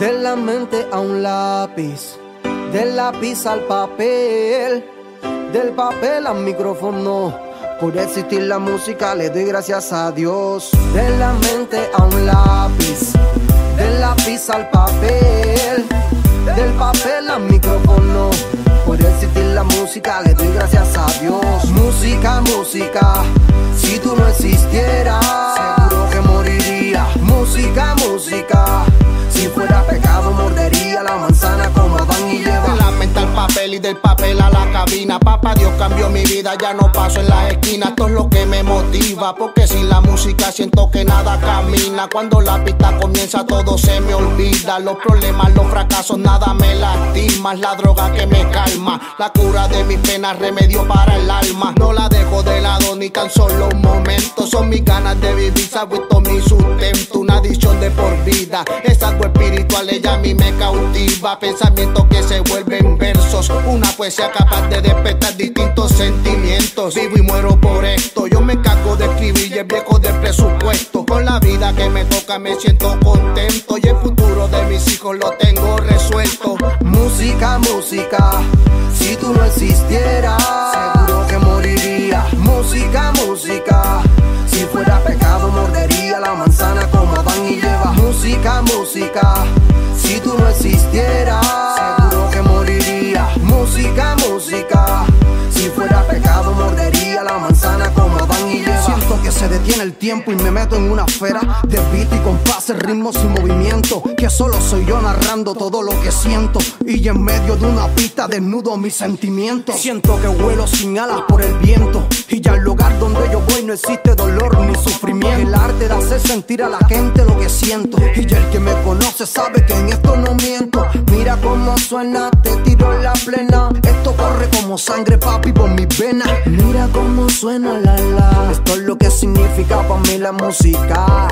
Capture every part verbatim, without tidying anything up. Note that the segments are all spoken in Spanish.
De la mente a un lápiz, del lápiz al papel, del papel al micrófono. Por existir la música le doy gracias a Dios. De la mente a un lápiz, del lápiz al papel, del papel al micrófono. Por existir la música le doy gracias a Dios. Música, música, si tú no existieras, seguro que moriría. Música, música, si fuera pecado mordería la manzana como Adán y Eva. De la mente al papel y del papel a la cabina, papá Dios cambió mi vida, ya no paso en las esquinas. Esto es lo que me motiva, porque sin la música siento que nada camina. Cuando la pista comienza todo se me olvida. Los problemas, los fracasos, nada me lastima. Es la droga que me calma, la cura de mis penas, remedio para el alma. No la dejo de lado ni tan solo un momento. Son mis ganas de vivir, se ha vuelto mi sustento. Una adicción de por vida, es algo espiritual, ella a mí me cautiva. Pensamientos que se vuelven versos, una poesía capaz de despertar distintos sentimientos. Vivo y muero por esto, yo me encargo de escribir y el viejo del presupuesto. Con la vida que me toca me siento contento y el futuro de mis hijos lo tengo resuelto. Música, música, si tú no existieras, seguro que moriría. Música, música, si fuera pecado mordería la manzana como Adán y Eva. Música, música, si tú no existieras, seguro que moriría. Música, música, si fuera pecado mordería la manzana como Adán y Eva. Siento que se detiene el tiempo y me meto en una esfera de beat y compases, ritmos y movimiento, que solo soy yo narrando todo lo que siento. Y en medio de una pista desnudo mis sentimientos. Siento que vuelo sin alas por el viento, y ya el lugar donde yo voy no existe dolor ni sufrimiento. El arte de hacer sentir a la gente lo que siento, y ya el que me conoce sabe que en esto no miento. Mira cómo suena, te tiro la plena. Esto corre como sangre, papi, por mis venas. Mira cómo suena, la la. Esto es lo que significa para mí la música.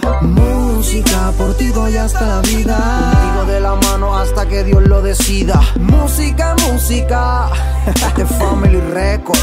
Música, por ti doy hasta la vida. Contigo de la mano hasta que Dios lo decida. Música, música, The Family Record.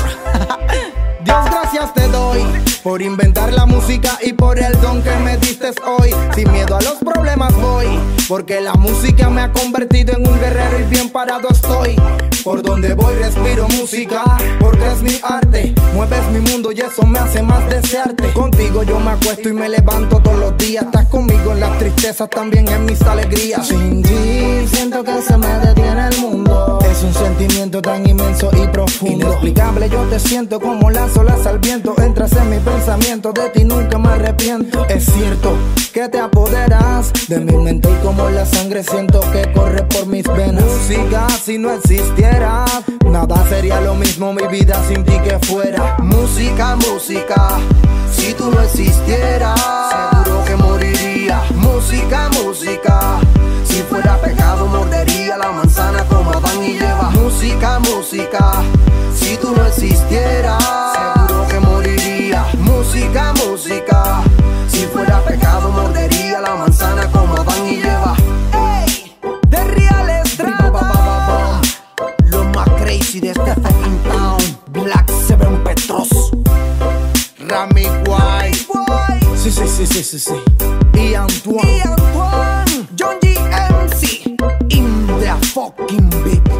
Dios, gracias te doy por inventar la música y por el don que me diste hoy. Sin miedo a los problemas voy, porque la música me ha convertido en un guerrero y bien parado estoy. Por donde voy respiro música, porque es mi arte. Mueves mi mundo y eso me hace más desearte. Contigo yo me acuesto y me levanto todos los días. Estás conmigo en las tristezas, también en mis alegrías. Sin ti siento que se me detiene el mundo. Es un sentimiento tan inmenso y profundo, inexplicable. Yo te siento como las olas al viento. Entras en mi pensamiento, de ti nunca me arrepiento. Es cierto que te apoderas de mi mente y como la sangre siento que corre por mis venas. Música, si no existiera, nada sería lo mismo mi vida sin ti que fuera. Música, música, si tú no existieras, seguro que moriría. Música, música, si fuera pecado mordería la manzana como Adán y Eva. Música, música, si tú no existieras, seguro que moriría. Música, música, si fuera pecado mordería la manzana como Adán y Eva. Ey, de Real Estrada, lo más crazy de este fucking town. Black Seven Petros, Rami Guay, sí, sí, sí, sí, sí, sí. Y Antoine, y Antoine, John G M C, in the fucking beat.